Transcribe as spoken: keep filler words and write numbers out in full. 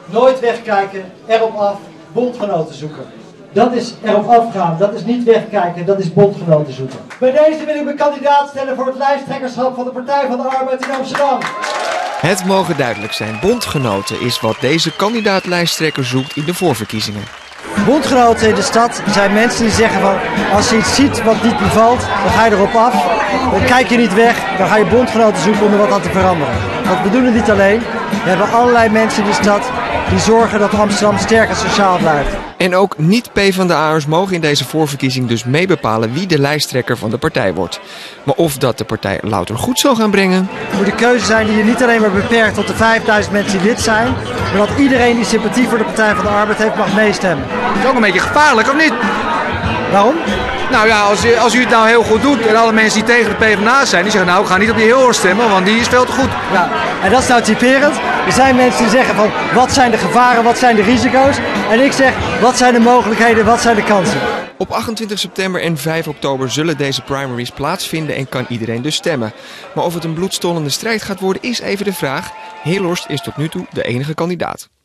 Nooit wegkijken, erop af, bondgenoten zoeken. Dat is erop afgaan, dat is niet wegkijken, dat is bondgenoten zoeken. Bij deze wil ik mijn kandidaat stellen voor het lijsttrekkerschap van de Partij van de Arbeid in Amsterdam. Het mogen duidelijk zijn, bondgenoten is wat deze kandidaat-lijsttrekker zoekt in de voorverkiezingen. Bondgenoten in de stad zijn mensen die zeggen van, als je iets ziet wat niet bevalt, dan ga je erop af. Dan kijk je niet weg, dan ga je bondgenoten zoeken om er wat aan te veranderen. Want we doen het niet alleen. We hebben allerlei mensen in de stad die zorgen dat Amsterdam sterk en sociaal blijft. En ook niet-PvdA'ers mogen in deze voorverkiezing dus meebepalen wie de lijsttrekker van de partij wordt. Maar of dat de partij louter goed zal gaan brengen... Het moet een keuze zijn die je niet alleen maar beperkt tot de vijfduizend mensen die lid zijn, maar dat iedereen die sympathie voor de Partij van de Arbeid heeft mag meestemmen. Dat is ook een beetje gevaarlijk, of niet? Waarom? Nou ja, als u, als u het nou heel goed doet en alle mensen die tegen de PvdA zijn, die zeggen nou, ik ga niet op die Hilhorst stemmen, want die is veel te goed. Ja, en dat is nou typerend. Er zijn mensen die zeggen van, wat zijn de gevaren, wat zijn de risico's? En ik zeg, wat zijn de mogelijkheden, wat zijn de kansen? Op achtentwintig september en vijf oktober zullen deze primaries plaatsvinden en kan iedereen dus stemmen. Maar of het een bloedstollende strijd gaat worden is even de vraag. Hilhorst is tot nu toe de enige kandidaat.